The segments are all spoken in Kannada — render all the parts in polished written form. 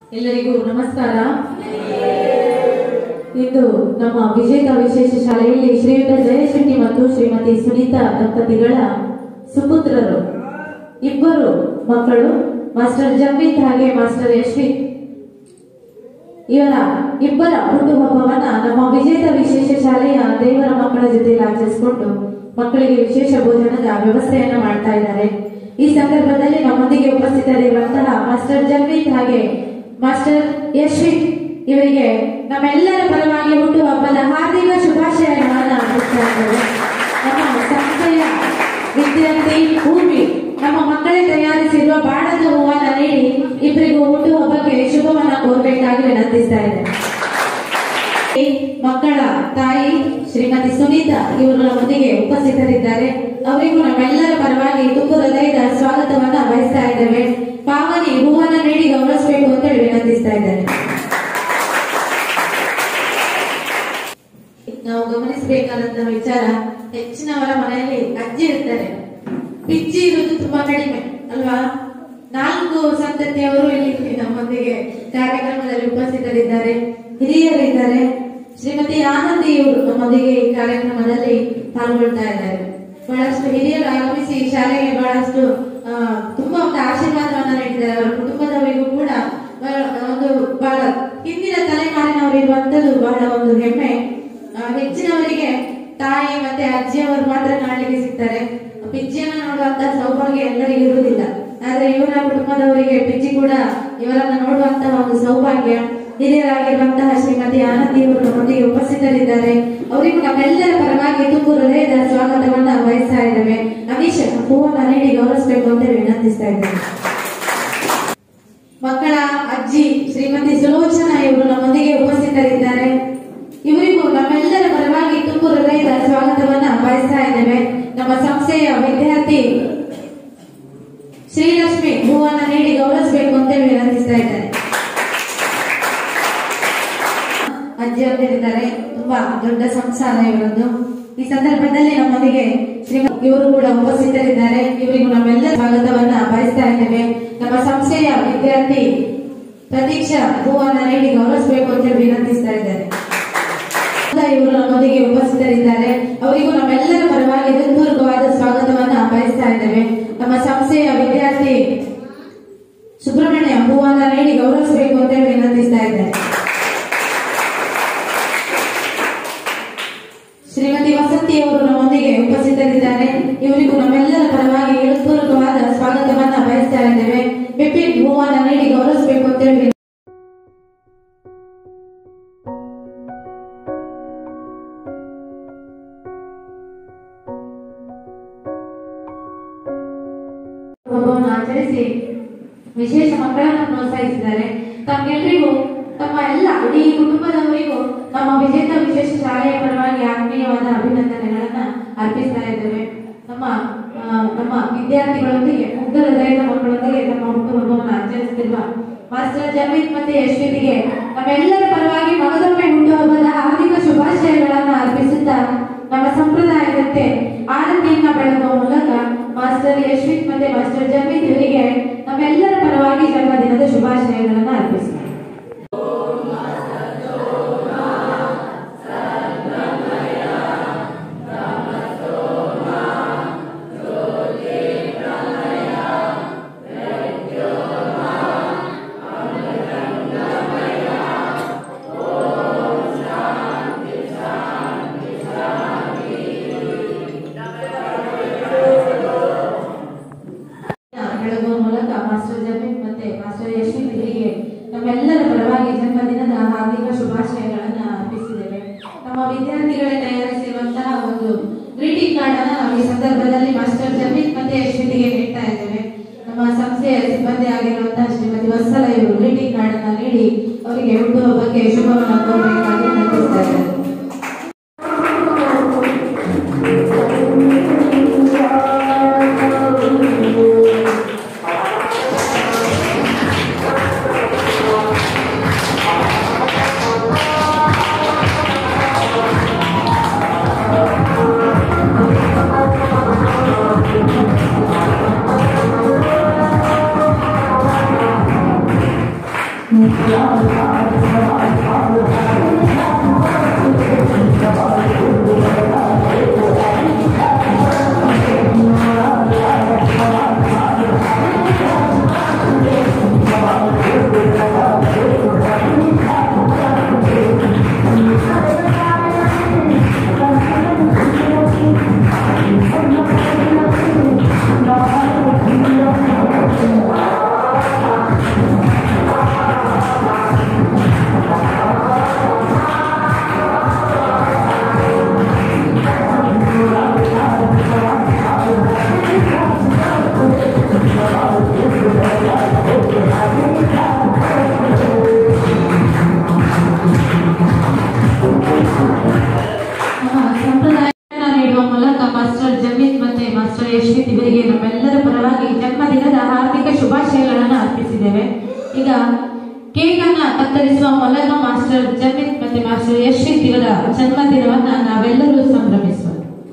ಎಲ್ಲರಿಗೂ ನಮಸ್ಕಾರ. ಇಂದು ನಮ್ಮ ವಿಜೇತ ವಿಶೇಷ ಶಾಲೆಯಲ್ಲಿ ಶ್ರೀಯುತ ಜಯಶೆಟ್ಟಿ ಮತ್ತು ಶ್ರೀಮತಿ ಸುನೀತಾ ದಂಪತಿಗಳ ಸುಪುತ್ರರು ಇಬ್ಬರು ಮಕ್ಕಳು ಮಾಸ್ಟರ್ ಜಮೀತ್ ಹಾಗೆ ಮಾಸ್ಟರ್ ಯಶ್ವಿತ್ ಇವರ ಇಬ್ಬರ ಹುಟ್ಟುಹಬ್ಬವನ್ನ ನಮ್ಮ ವಿಜೇತ ವಿಶೇಷ ಶಾಲೆಯ ದೇವರ ಮಕ್ಕಳ ಜೊತೆ ಆಚರಿಸಿಕೊಂಡು ಮಕ್ಕಳಿಗೆ ವಿಶೇಷ ಭೋಜನದ ವ್ಯವಸ್ಥೆಯನ್ನ ಮಾಡ್ತಾ ಇದ್ದಾರೆ. ಈ ಸಂದರ್ಭದಲ್ಲಿ ನಮ್ಮೊಂದಿಗೆ ಉಪಸ್ಥಿತರಿರುವಂತಹ ಮಾಸ್ಟರ್ ಜಮೀತ್ ಹಾಗೆ ಮಾಸ್ಟರ್ ಯಶ್ವಿತ್ ಇವರಿಗೆ ನಮ್ಮೆಲ್ಲರ ಪರವಾಗಿ ಹುಟ್ಟುಹಬ್ಬದ ಹಾರ್ದಿಕ ಶುಭಾಶಯಗಳನ್ನು ಅರ್ಪಿಸ್ತಾ ಇದ್ದೇವೆ. ನಮ್ಮ ಸಂಸ್ಥೆಯ ವಿದ್ಯಾರ್ಥಿ ಭೂಮಿ ನಮ್ಮ ಮಕ್ಕಳೇ ತಯಾರಿಸಿರುವ ಬಾಣದ ಹೂವನ್ನ ನೀಡಿ ಇಬ್ಬರಿಗೂ ಹುಟ್ಟುಹಬ್ಬಕ್ಕೆ ಶುಭವನ್ನ ಕೋರಬೇಕಾಗಿ ವಿನಂತಿಸ್ತಾ ಇದ್ದೇನೆ. ಮಕ್ಕಳ ತಾಯಿ ಶ್ರೀಮತಿ ಸುನೀತಾ ಇವರು ನಮ್ಮೊಂದಿಗೆ ಉಪಸ್ಥಿತರಿದ್ದಾರೆ. ಅವರಿಗೂ ನಮ್ಮೆಲ್ಲರ ಪರವಾಗಿ ತುಂಬು ಹೃದಯದ ಸ್ವಾಗತವನ್ನ ಬಯಸ್ತಾ ಇದ್ದೇವೆ. ಪಾವನಿ ಹೂವನ್ನ ನೀಡಿ ಗೌರವಿಸಬೇಕು ಅಂತ ಹೇಳಿ ವಿನಂತಿಸ್ತಾ ಇದ್ದೇನೆ. ನಾವು ಗಮನಿಸಬೇಕಾದಂತಹ ವಿಚಾರ, ಹೆಚ್ಚಿನವರ ಮನೆಯಲ್ಲಿ ಅಜ್ಜಿ ಇರ್ತಾರೆ, ಪಿಚ್ಚಿ ಇರುವುದು ತುಂಬಾ ಕಡಿಮೆ ಅಲ್ವಾ? 4 ಸಂತತಿಯವರು ಇಲ್ಲಿ ನಮ್ಮೊಂದಿಗೆ ಕಾರ್ಯಕ್ರಮದಲ್ಲಿ ಉಪಸ್ಥಿತರಿದ್ದಾರೆ. ಹಿರಿಯರಿದ್ದಾರೆ. ಶ್ರೀಮತಿ ಆನಂದಿ ಇವರು ನಮ್ಮೊಂದಿಗೆ ಈ ಕಾರ್ಯಕ್ರಮದಲ್ಲಿ ಪಾಲ್ಗೊಳ್ತಾ ಇದ್ದಾರೆ. ಬಹಳಷ್ಟು ಹಿರಿಯರು ಆಗಮಿಸಿ ಶಾಲೆಗೆ ಬಹಳಷ್ಟು ತುಂಬಾ ಒಂದು ಆಶೀರ್ವಾದವನ್ನ ನೀಡಿದ್ದಾರೆ. ಅವರ ಕುಟುಂಬದವರಿಗೂ ಕೂಡ ಒಂದು ಬಹಳ ಹಿಂದಿನ ತಲೆಮಾರಿನವರು ಇರುವಂತದ್ದು ಬಹಳ ಒಂದು ಹೆಮ್ಮೆ. ಹೆಚ್ಚಿನವರಿಗೆ ತಾಯಿ ಮತ್ತೆ ಅಜ್ಜಿಯವರು ಮಾತ್ರ ಕಾಣಲಿಕ್ಕೆ ಸಿಗ್ತಾರೆ. ಪಿಜ್ಜಿಯನ್ನ ನೋಡುವಂತ ಸೌಭಾಗ್ಯ ಎಲ್ಲರಿಗೂ ಇರುವುದಿಲ್ಲ. ಆದ್ರೆ ಇವರ ಕುಟುಂಬದವರಿಗೆ ಪಿಜ್ಜಿ ಕೂಡ ಇವರನ್ನ ನೋಡುವಂತಹ ಒಂದು ಸೌಭಾಗ್ಯ. ಹಿರಿಯರಾಗಿರುವಂತಹ ಶ್ರೀಮತಿ ಆನಂದಿ ಅವರು ನಮ್ಮೊಂದಿಗೆ ಉಪಸ್ಥಿತರಿದ್ದಾರೆ. ಅವರಿಗೂ ನಮ್ಮೆಲ್ಲರ ಪರವಾಗಿ ತುಂಬು ಹೃದಯದ ಸ್ವಾಗತವನ್ನ ಬಯಸ್ತಾ ಇದ್ದೇವೆ. ಅನೀಶ್ ಹೂವನ್ನ ನೀಡಿ ಗೌರವಿಸಬೇಕು ಅಂತ ವಿನಂತಿಸ್ತಾ ಇದ್ದೇವೆ. ಮಕ್ಕಳ ಅಜ್ಜಿ ಶ್ರೀಮತಿ ಸುಲೋಚನಾ ಇವರು ನಮ್ಮೊಂದಿಗೆ ಉಪಸ್ಥಿತರಿದ್ದಾರೆ. ಇವರಿಗೂ ನಮ್ಮೆಲ್ಲರ ಪರವಾಗಿ ತುಂಬು ಹೃದಯದ ಸ್ವಾಗತವನ್ನ ಬಯಸ್ತಾ ಇದ್ದೇವೆ. ನಮ್ಮ ಸಂಸ್ಥೆಯ ವಿದ್ಯಾರ್ಥಿ ಶ್ರೀಲಕ್ಷ್ಮಿ ಹೂವನ್ನ ನೀಡಿ ಗೌರವಿಸಬೇಕು ಅಂತ ವಿನಂತಿಸ್ತಾ ಇದ್ದಾರೆ. ಅಜ್ಜಿ ಅವರಿದ್ದಾರೆ. ತುಂಬಾ ದೊಡ್ಡ ಸಂಸಾರ ಇವರದ್ದು. ಈ ಸಂದರ್ಭದಲ್ಲಿ ನಮ್ಮೊಂದಿಗೆ ಶ್ರೀಮತಿ ಇವರು ಕೂಡ ಉಪಸ್ಥಿತರಿದ್ದಾರೆ. ಇವರಿಗೂ ನಮ್ಮೆಲ್ಲರ ಸ್ವಾಗತವನ್ನ ಬಯಸ್ತಾ ಇದ್ದೇವೆ. ನಮ್ಮ ಸಂಸ್ಥೆಯ ವಿದ್ಯಾರ್ಥಿ ಪ್ರತೀಕ್ಷಾ ಹೂವನ್ನ ನೀಡಿ ಗೌರವಿಸಬೇಕು ಅಂತ ವಿನಂತಿಸ್ತಾ ಇದ್ದಾರೆ. ಇವರು ನಮ್ಮೊಂದಿಗೆ ಉಪಸ್ಥಿತರಿದ್ದಾರೆ. ಅವರಿಗೂ ನಮ್ಮೆಲ್ಲರ ಪರವಾಗಿ ಹೃತ್ಪೂರ್ವಕವಾದ ಸ್ವಾಗತವನ್ನ ಬಯಸ್ತಾ ಇದ್ದೇವೆ. ನಮ್ಮ ಸಂಸ್ಥೆಯ ವಿದ್ಯಾರ್ಥಿ ಸುಬ್ರಹ್ಮಣ್ಯ ಹೂವನ್ನ ನೀಡಿ ಗೌರವಿಸಬೇಕು ಅಂತ ವಿನಂತಿಸ್ತಾ ಇದ್ದಾರೆ. ಶ್ರೀಮತಿ ವಸಂತಿ ಅವರು ನಮ್ಮೊಂದಿಗೆ ಉಪಸ್ಥಿತರಿದ್ದಾರೆ. ಇವರಿಗೂ ನಮ್ಮೆಲ್ಲರ ಪರವಾಗಿ ಹೃತ್ಪೂರ್ವಕವಾದ ಸ್ವಾಗತವನ್ನ ಬಯಸ್ತಾ ಇದ್ದೇವೆ. ಬಿಪಿನ್ ಹೂವನ್ನ ನೀಡಿ ಗೌರವಿಸಬೇಕು ಅಂತ ಹೇಳಿ ಆಚರಿಸಿ ವಿಶೇಷ ಮಕ್ಕಳನ್ನು ಪ್ರೋತ್ಸಾಹಿಸಿದ್ದಾರೆ. ತಮ್ಗೆಲ್ಲರಿಗೂ ತಮ್ಮ ಎಲ್ಲ ಇಡೀ ಕುಟುಂಬದವರಿಗೂ ನಮ್ಮ ವಿಜೇತ ವಿಶೇಷ ಶಾಲೆಯ ಪರವಾಗಿ ಆತ್ಮೀಯವಾದ ಅಭಿನಂದನೆಗಳನ್ನ ಅರ್ಪಿಸ್ತಾ ಇದ್ದೇವೆ. ನಮ್ಮ ವಿದ್ಯಾರ್ಥಿಗಳೊಂದಿಗೆ ಮುಗ್ಧ ಹೃದಯದ ಮಕ್ಕಳೊಂದಿಗೆ ತಮ್ಮ ಹುಟ್ಟುಹಬ್ಬವನ್ನು ಆಚರಿಸುತ್ತಿರುವ ಮಾಸ್ಟರ್ ಜಮೀತ್ ಮತ್ತೆ ಯಶ್ವಿತ್ಗೆ ನಮ್ಮೆಲ್ಲರ ಪರವಾಗಿ ಮಗದೊಮ್ಮೆ ಹುಟ್ಟುಹಬ್ಬದ ಹಾರ್ದಿಕ ಶುಭಾಶಯಗಳನ್ನ ಅರ್ಪಿಸುತ್ತಾ ನಮ್ಮ ಸಂಪ್ರದಾಯದಂತೆ ಆರತಿಯನ್ನ ಬೆಳಗುವ ಮೂಲಕ ಮಾಸ್ಟರ್ ಯಶ್ವಿತ್ ಮತ್ತೆ ಮಾಸ್ಟರ್ ಜಮೀತ್ ಇವರಿಗೆ ನಮ್ಮೆಲ್ಲರ ಪರವಾಗಿ ಜನ್ಮದಿನದ ಶುಭಾಶಯಗಳನ್ನ ಅರ್ಪಿಸುತ್ತಾರೆ. ಬೆಳಗುವ ಮೂಲಕ ಮಾಸ್ಟರ್ ಜಮೀತ್ ಮತ್ತೆ ಮಾಸ್ಟರ್ ಯಶ್ವಿತ್ ಇವರಿಗೆ ನಮ್ಮೆಲ್ಲರ ಪರವಾಗಿ ಜನ್ಮದಿನದ ಹಾರ್ದಿಕ ಶುಭಾಶಯಗಳನ್ನ ಅರ್ಪಿಸಿದ್ದೇವೆ. ನಮ್ಮ ವಿದ್ಯಾರ್ಥಿಗಳೇ ತಯಾರಿಸಿರುವಂತಹ ಒಂದು ಗ್ರೀಟಿಂಗ್ ಕಾರ್ಡ್ ಅನ್ನ ನಾವು ಈ ಸಂದರ್ಭದಲ್ಲಿ ಮಾಸ್ಟರ್ ಜಮೀತ್ ಮತ್ತೆ ಯಶ್ವಿತ್ಗೆ ನೀಡ್ತಾ ಇದ್ದೇವೆ. ನಮ್ಮ ಸಂಸ್ಥೆಯ ಸಿಬ್ಬಂದಿ ಆಗಿರುವಂತಹ ಶ್ರೀಮತಿ ವತ್ಸಲ ಇವರು ಗ್ರೀಟಿಂಗ್ ಕಾರ್ಡ್ ಅನ್ನ ನೀಡಿ ಅವರಿಗೆ ಹುಟ್ಟುಹಬ್ಬಕ್ಕೆ ಶುಭವನ್ನ ಕೋರಬೇಕಾಗಿ ವಿನಂತಿಸ್ತಾ ಇದ್ದಾರೆ. ಇವರಿಗೆ ನಮ್ಮೆಲ್ಲರ ಪರವಾಗಿ ಜನ್ಮದಿನದ ಹಾರ್ದಿಕ ಶುಭಾಶಯಗಳನ್ನು ಅರ್ಪಿಸಿದ್ದೇವೆ. ಈಗ ಕೇಕ್ ಅನ್ನ ಕತ್ತರಿಸುವ ಮೂಲಕ ಮಾಸ್ಟರ್ ಜಮಿತ್ ಮತ್ತೆ ಮಾಸ್ಟರ್ ಯಶ್ವಿತ್ ಇವರ ಜನ್ಮದಿನವನ್ನ ನಾವೆಲ್ಲರೂ ಸಂಭ್ರಮಿಸುವ.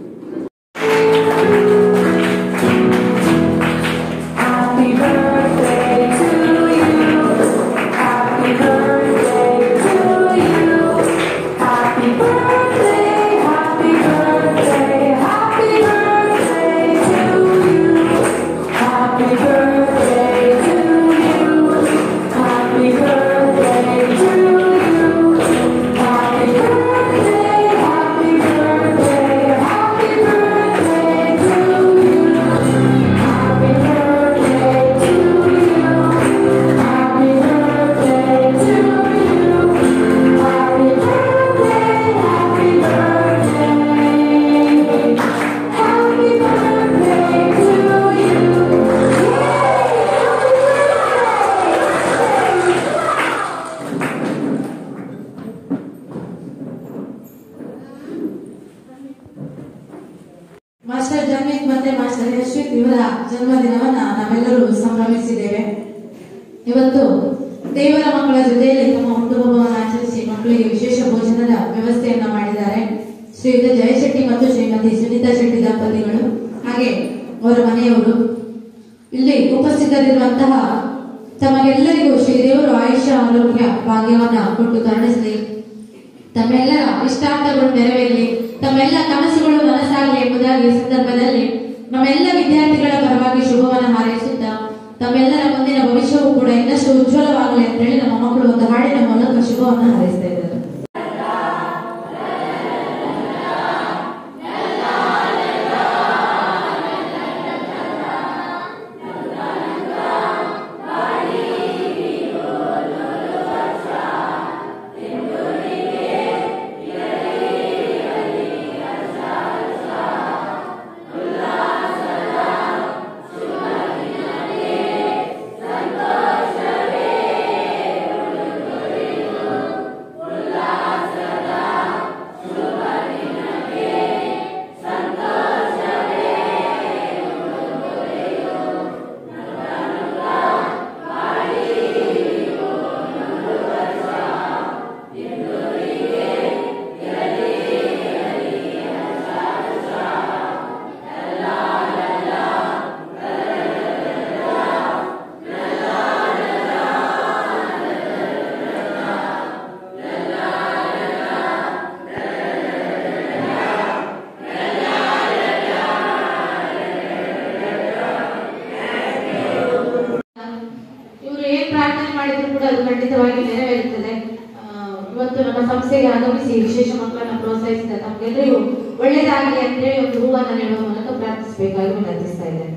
ಮಾಸ್ಟರ್ ಜಮಿತ್ ಮತ್ತೆ ಮಾಸ್ಟರ್ ಯಶ್ವಿತ್ ಇವರ ಜನ್ಮದಿನವನ್ನ ನಾವೆಲ್ಲರೂ ಸಂಭ್ರಮಿಸಿದ್ದೇವೆ. ಇವತ್ತು ದೇವರ ಮಕ್ಕಳ ಜೊತೆಯಲ್ಲಿ ತಮ್ಮ ಹುಟ್ಟುಹಬ್ಬವನ್ನು ಆಚರಿಸಿ ಮಕ್ಕಳಿಗೆ ವಿಶೇಷ ಭೋಜನದ ವ್ಯವಸ್ಥೆಯನ್ನ ಮಾಡಿದ್ದಾರೆ. ಶ್ರೀಯುತ ಜಯಶೆಟ್ಟಿ ಮತ್ತು ಶ್ರೀಮತಿ ಸುನೀತಾ ಶೆಟ್ಟಿ ದಂಪತಿಗಳು ಹಾಗೆ ಅವರ ಮನೆಯವರು. ಇಲ್ಲಿ ಉಪಸ್ಥಿತರಿರುವಂತಹ ತಮಗೆಲ್ಲರಿಗೂ ಶ್ರೀದೇವರು ಆಯುಷ್ಯ ಆರೋಗ್ಯ ಭಾಗ್ಯವನ್ನ ಕೊಟ್ಟು ಕರುಣಿಸಲಿ, ತಮ್ಮೆಲ್ಲರ ಇಷ್ಟಾರ್ಥಗಳು ನೆರವೇರಲಿ, ತಮ್ಮೆಲ್ಲ ಕನಸುಗಳು ನನಸಾಗಲಿ ಎಂಬುದಾಗಿ ಈ ಸಂದರ್ಭದಲ್ಲಿ ನಮ್ಮೆಲ್ಲ ವಿದ್ಯಾರ್ಥಿಗಳ ಪರವಾಗಿ ಶುಭವನ್ನು ಹಾರೈಸುತ್ತಾ ತಮ್ಮೆಲ್ಲರ ಮುಂದಿನ ಭವಿಷ್ಯವೂ ಕೂಡ ಇನ್ನಷ್ಟು ಉಜ್ವಲವಾಗಲಿ ಅಂತ ಹೇಳಿ ನಮ್ಮ ಮಕ್ಕಳು ಒಂದು ಹಾಡಿನ ಮೂಲಕ ಶುಭವನ್ನು ಹಾರೈಸ್ತಾ ಇದ್ದಾರೆ. ಪ್ರಾರ್ಥನೆ ಮಾಡಿದ್ರು ಕೂಡ ಅದು ಖಂಡಿತವಾಗಿ ನೆರವೇರುತ್ತದೆ. ಇವತ್ತು ನಮ್ಮ ಸಂಸ್ಥೆಗೆ ಆಗಮಿಸಿ ವಿಶೇಷ ಮಕ್ಕಳನ್ನ ಪ್ರೋತ್ಸಾಹಿಸಿದ ತಮಗೆಲ್ಲರಿಗೂ ಒಳ್ಳೆಯದಾಗಲಿ ಅಂತ ಹೇಳಿ ಒಂದು ಹೂವನ್ನು ನೀಡುವ ಮೂಲಕ ಪ್ರಾರ್ಥಿಸಬೇಕಾಗಿ ವಿನಂತಿಸ್ತಾ ಇದ್ದೇನೆ.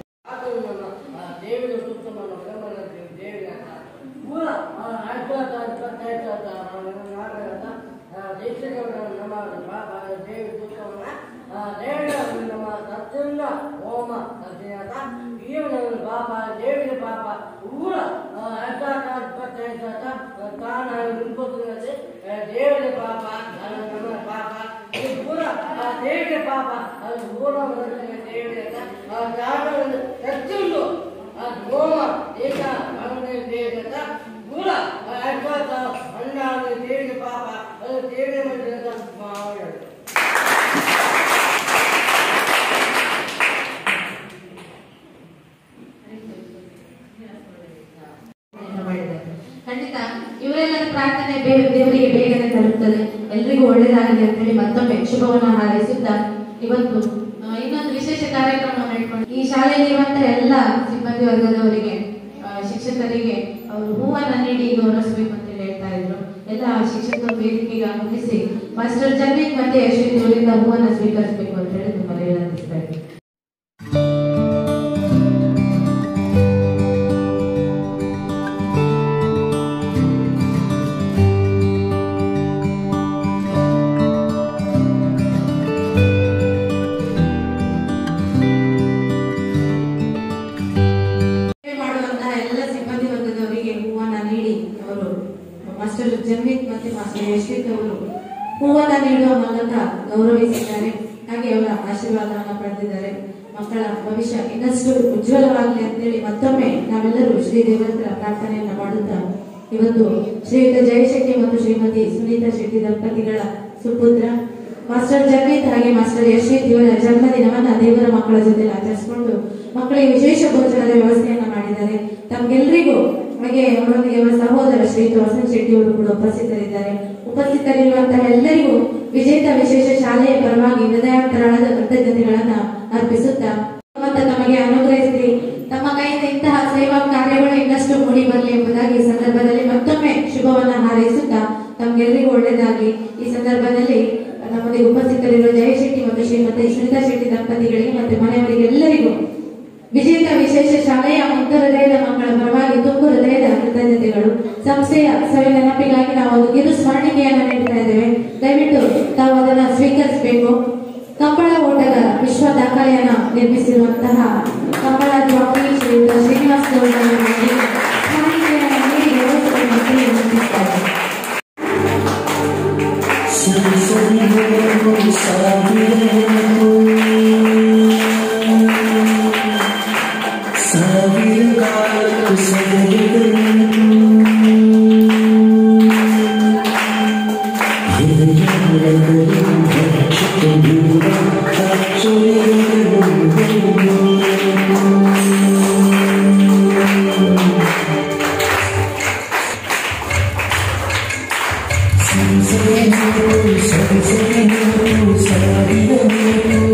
ಖಂಡಿತ ಇವರ ಇವರೆಲ್ಲರ ಪ್ರಾರ್ಥನೆ ದೇವರಿಗೆ ಬೇಗನೆ ತಲುಪ್ತದೆ. ಎಲ್ರಿಗೂ ಒಳ್ಳೇದಾಗಲಿ ಅಂತ ಹೇಳಿ ಮತ್ತೊಮ್ಮೆ ಶುಭವನ್ನ ಹಾರೈಸುತ್ತಾ ಇವತ್ತು ಇನ್ನೊಂದು ವಿಶೇಷ ಕಾರ್ಯಕ್ರಮವನ್ನು ಇಟ್ಕೊಂಡು ಈ ಶಾಲೆಯಲ್ಲಿರುವಂತಹ ಎಲ್ಲ ಸಿಬ್ಬಂದಿ ವರ್ಗದವರಿಗೆ ಶಿಕ್ಷಕರಿಗೆ ಅವರು ಹೂವನ್ನ ನೀಡಿ ಗೌರವಿಸಬೇಕು ಅಂತ ಹೇಳ್ತಾ ಇದ್ರು. ಎಲ್ಲ ಶಿಕ್ಷಕರು ವೇದಿಕೆಗೆ ಆಗಮಿಸಿ ಮಾಸ್ಟರ್ ಜಮೀನ್ ಮತ್ತೆ ಯಶ್ವಿತ್ ಅವರಿಂದ ಹೂವನ್ನ ಸ್ವೀಕರಿಸಬೇಕು ಅಂತ ಹೇಳಿ ತುಂಬಾ ವಿನಂತಿಸ್ತಾ ಇದ್ದೀನಿ. ಮಾಸ್ಟರ್ ಜಮೀತ್ ಮತ್ತೆ ಮಾಸ್ಟರ್ ಯಶ್ವಿತ್ ಅವರು ಹೂವನ್ನ ನೀಡುವ ಮೂಲಕ ಗೌರವಿಸಿದ್ದಾರೆ. ಹಾಗೆ ಅವರ ಆಶೀರ್ವಾದವನ್ನ ಪಡೆದಿದ್ದಾರೆ. ಮಕ್ಕಳ ಭವಿಷ್ಯ ಇನ್ನಷ್ಟು ಉಜ್ವಲವಾಗಲಿ ಅಂತೇಳಿ ಮತ್ತೊಮ್ಮೆ ನಾವೆಲ್ಲರೂ ಶ್ರೀ ದೇವರ ಪ್ರಾರ್ಥನೆಯನ್ನ ಮಾಡುತ್ತಾ ಇವತ್ತು ಶ್ರೀಯುತ ಜಯಶೆಟ್ಟಿ ಮತ್ತು ಶ್ರೀಮತಿ ಸುನೀತಾ ಶೆಟ್ಟಿ ದಂಪತಿಗಳ ಸುಪುತ್ರ ಮಾಸ್ಟರ್ ಜಮೀತ್ ಹಾಗೆ ಮಾಸ್ಟರ್ ಯಶ್ವಿತ್ ಇವರ ಜನ್ಮದಿನವನ್ನ ದೇವರ ಮಕ್ಕಳ ಜೊತೆ ಆಚರಿಸಿಕೊಂಡು ಮಕ್ಕಳಿಗೆ ವಿಶೇಷ ಭೋಜನದ ವ್ಯವಸ್ಥೆಯನ್ನ ಮಾಡಿದ್ದಾರೆ. ತಮ್ಗೆಲ್ರಿಗೂ ಹಾಗೆ ಅವರೊಂದಿಗೆ ಅವರ ಸಹೋದರ ಶ್ರೀಯುತ ವಸಂತ್ ಶೆಟ್ಟಿ ಅವರು ಕೂಡ ಉಪಸ್ಥಿತರಿದ್ದಾರೆ. ಉಪಸ್ಥಿತರಿರುವಂತಹ ಎಲ್ಲರಿಗೂ ವಿಜೇತ ವಿಶೇಷ ಶಾಲೆಯ ಪರವಾಗಿ ಹೃದಯಾಂತರಾಳದ ಕೃತಜ್ಞತೆಗಳನ್ನ ಅರ್ಪಿಸುತ್ತಾ ಮತ್ತೆ ತಮಗೆ ಅನುಗ್ರಹಿಸಿ ತಮ್ಮ ಕೈಯಿಂದ ಇಂತಹ ಸೇವಾ ಕಾರ್ಯಗಳು ಇನ್ನಷ್ಟು ಮೂಡಿ ಬರಲಿ ಎಂಬುದಾಗಿ ಈ ಸಂದರ್ಭದಲ್ಲಿ ಮತ್ತೊಮ್ಮೆ ಶುಭವನ್ನ ಹಾರೈಸುತ್ತಾ ತಮ್ಗೆಲ್ಲರಿಗೂ ಒಳ್ಳೆಯದಾಗಲಿ. ಈ ಸಂದರ್ಭದಲ್ಲಿ ನಮ್ಮೊಂದಿಗೆ ಉಪಸ್ಥಿತರಿರುವ ಜಯಶೆಟ್ಟಿ ಮತ್ತು ಶ್ರೀಮತಿ ಸುನೀತಾ ಶೆಟ್ಟಿ ದಂಪತಿಗಳಿಗೆ ಮತ್ತೆ ಮನೆಯವರಿಗೆ ಎಲ್ಲರಿಗೂ ವಿಜೇತ ವಿಶೇಷ ಶಾಲೆಯ ಮುಗ್ಧ ಹೃದಯದ ಮಕ್ಕಳ ಪರವಾಗಿ ತುಂಬು ಹೃದಯದ ಕೃತಜ್ಞತೆಗಳು. ಸಂಸ್ಥೆಯ ಸವಿ ನೆನಪಿಗಾಗಿ ನಾವು ಒಂದು ಕಿರು ಸ್ಮರಣಿಕೆಯನ್ನು ನೀಡ್ತಾ ಇದ್ದೇವೆ. ದಯವಿಟ್ಟು ತಾವು ಅದನ್ನು ಸ್ವೀಕರಿಸಬೇಕು. ಕಂಬಳ ಓಟಗಾರ ವಿಶ್ವ ದಾಖಲೆಯನ್ನು ನಿರ್ಮಿಸಿರುವಂತಹ ಕಂಬಳ ಜಾಕಿ ಶ್ರೀಯುತ ಶ್ರೀನಿವಾಸ್ ಗೌಡರನ್ನು ಸ್ಮರಣಿಕೆಯನ್ನು ನೀಡಿ ನಿರ್ಮಿಸಿದ್ದಾರೆ. Sorry,